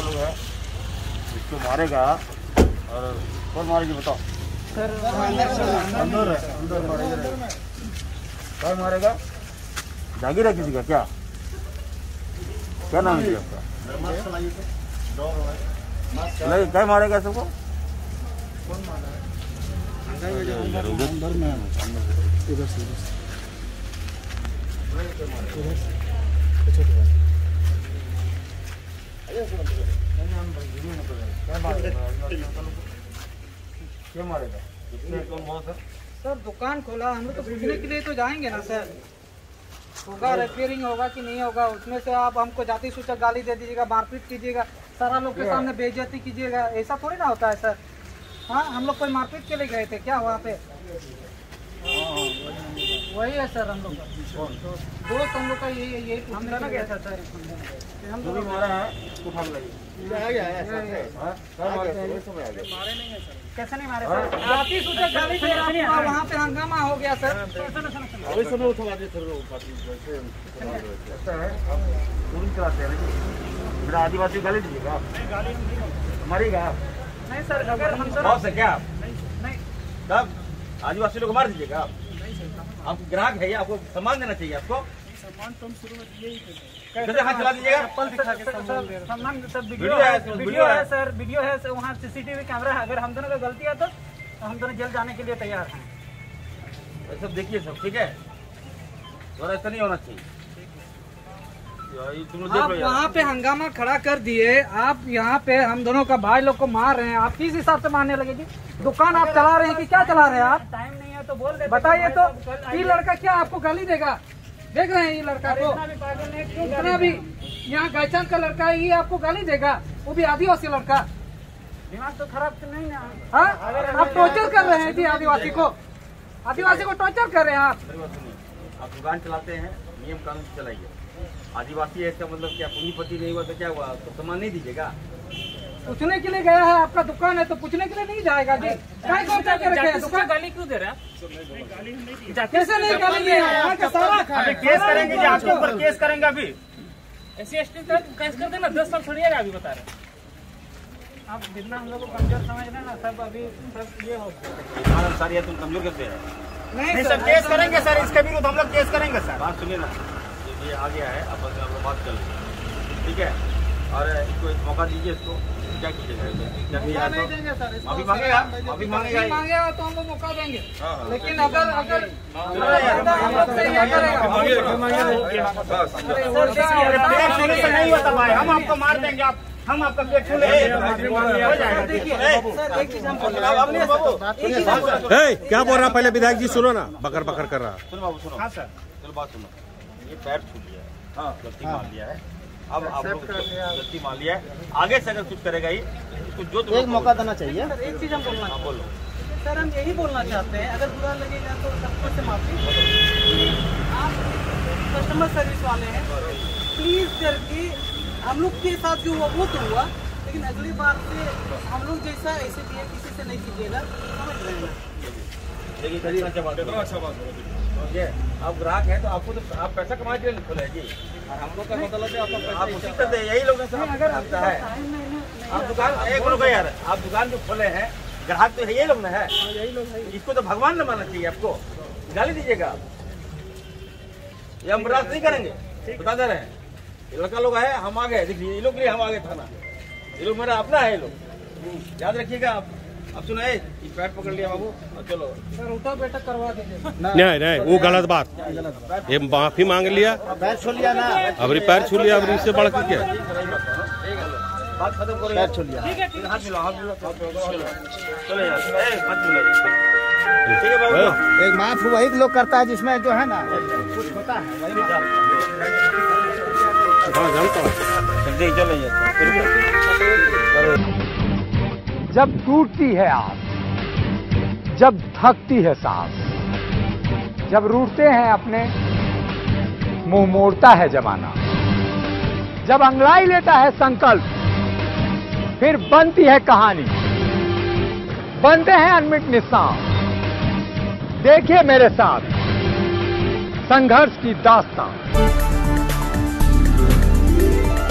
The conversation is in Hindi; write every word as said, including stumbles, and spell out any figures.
लोग है, इसको मारेगा और कौन मारेगी बताओ? सर अंदर है, अंदर मारेगा। कौन मारेगा? जागीर है किसी का क्या? क्या नाम है आपका? क्या मारेगा सबको? कौन मारा है? अंदर में इधर से क्या मारेगा? कौन बहुत सर? सर दुकान खोला, हम लोग तो पूछने के लिए तो जाएंगे ना सर। होगा रिपेयरिंग होगा कि नहीं होगा, उसमें से आप हमको जाति सूचक गाली दे दीजिएगा, मारपीट कीजिएगा, सारा लोग के सामने बेइज्जती कीजिएगा, ऐसा थोड़ी ना होता है सर। हाँ, हम लोग कोई मारपीट के लिए गए थे क्या वहाँ पे? वही है सर, हम लोग का दोस्त, हम लोग का यही यही पूछने ना गया था सर। हम जो भी मारा है उसको ठाक लगी। मारे नहीं है सर। कैसे नहीं मारे सर? जाति सूचक गाली दे रहा है, वहाँ पे हंगामा हो गया सर। अभी सब लोग उठवा देते हैं, ऐसा है पूरी चलाते हैं। मेरा आदिवासी गाली दीजिएगा, मारेगा नहीं सर। अगर हम सर बहुत से क्या नहीं तब आदिवासी लोग मार दीजिएगा? आप ग्राहक है, आपको सम्मान देना चाहिए। आपको सामान तो हम शुरू में दिए ही थे। कैसे हाथ चला दीजिएगा? सम्मान सर, वीडियो है, वीडियो है सर, वीडियो है सर, वहाँ सीसीटीवी कैमरा है। अगर हम दोनों का गलती है तो हम दोनों जेल जाने के लिए तैयार हैं। सब देखिए सब ठीक है, और ऐसा नहीं होना चाहिए। आप वहाँ पे हंगामा खड़ा कर दिए, आप यहाँ पे हम दोनों का भाई लोग को मार रहे हैं, आप किस हिसाब से मारने लगे जी? दुकान आप चला रहे हैं कि क्या चला रहे हैं आप? टाइम नहीं है तो बोल दे, बताइए तो। ये लड़का क्या आपको गाली देगा? देख रहे हैं ये लड़का को, इतना भी यहाँ गायचांद का लड़का है, ये आपको गाली देगा, वो भी आदिवासी लड़का। दिमाग तो खराब तो नहीं है? हाँ, आप टॉर्चर कर रहे हैं जी आदिवासी को, आदिवासी को टॉर्चर कर रहे हैं आप। आप दुकान चलाते हैं, नियम कानून से चलाइए। आदिवासी है इसका मतलब क्या? पूंजीपति नहीं हुआ तो क्या हुआ? तो सामान नहीं दीजिएगा? पूछने के लिए गया है, आपका दुकान है तो पूछने के लिए नहीं जाएगा जी। क्या टॉर्चर कर रखे हैं? दुकान गाली क्यों दे रहे हैं? कैसे नहीं गाली दे रहे हैं? सारा केस करेंगे जी, आपके ऊपर केस करेंगे। अभी एस सी एस टी तक केस कर देना, दस साल छोड़िएगा। अभी बता रहे आप जितना हम लोग को कमजोर समझ रहे हैं ना सब, अभी सब ये हो सर, ये तुम कमजोर करते हैं। नहीं सर, केस करेंगे सर, इसके विरुद्ध हम लोग केस करेंगे सर। बात सुनिए ना, ये आ गया है, अब आप लोग बात कर लीजिए, ठीक है? और इसको एक मौका दीजिए, इसको क्या कीजिएगा? नहीं देंगे सर, अभी मांगेगा, अभी मांगेगा मांगेगा तो हम लोग मौका देंगे। लेकिन अगर अगर नहीं होता भाई, हम आपको मार देंगे, आप हम आपका पेट छू लेंगे। क्या बोल रहा पहले विधायक जी? सुनो ना, बकर बकर कर रहा। सुनो बाबू, सुनो। हाँ सर, चलो बात सुनो। ये पैर छू लिया है, हाँ गलती मान लिया है, अब आप लोग गलती मान लिया है, आगे से अगर कुछ करेगा ही तो जो एक मौका देना चाहिए। सर एक चीज हम बोलना हाँ बोलो सर, हम यही बोलना चाहते हैं, अगर बुरा लगेगा तो सबको से माफी। आप कस्टमर सर्विस वाले हैं, प्लीज करके हम लोग के साथ जो हुआ वो तो हुआ, लेकिन अगली बार से हम लोग जैसा ऐसे भी किसी से नहीं कीजिएगा, समझ रहे हैं? देखिए कितना अच्छा बात, कितना अच्छा बात है। आप ग्राहक हैं तो आपको तो आप पैसा कमाने के लिए खोले जी, और हम लोग का मतलब है आपका पैसा। आप उसी तरह यही लोग अगर आपका है, आप दुकान एक लोग यार, आप दुकान जो खोले हैं, ग्राहक तो यही लोग ना है, यही लोग है। इसको तो भगवान न मानना चाहिए। आपको गाली दीजिएगा, ये हम बर्दाश्त नहीं करेंगे, बता दे रहे हैं। ये लड़का लोग है, हम आ गए, देखिए ये लोग लिए हम आ गए थाना, ये लोग मेरा अपना है, ये लोग याद रखिएगा आप। अब सुना है, पैर पकड़ लिया बाबू, और चलो सर उठा बैठक करवा दीजिए। नहीं नहीं, वो गलत बात, ये माफी मांग लिया, पैर छू लिया ना, अब पैर छू लिया, अब इससे बढ़ के क्या? बात खत्म करो, पैर छू लिया, हाथ मिलाओ, हाथ मिलाओ, चलो यार, हाथ मिलाओ, ठीक है बाबू। एक माफ वही लोग करता है जिसमें जो है ना कुछ होता है, वही चलो। जब टूटती है आस, जब थकती है सांस, जब रूठते हैं अपने, मुंह मोड़ता है जमाना, जब अंगड़ाई लेता है संकल्प, फिर बनती है कहानी, बनते हैं अनमिट निशान। देखिए मेरे साथ संघर्ष की दास्तान।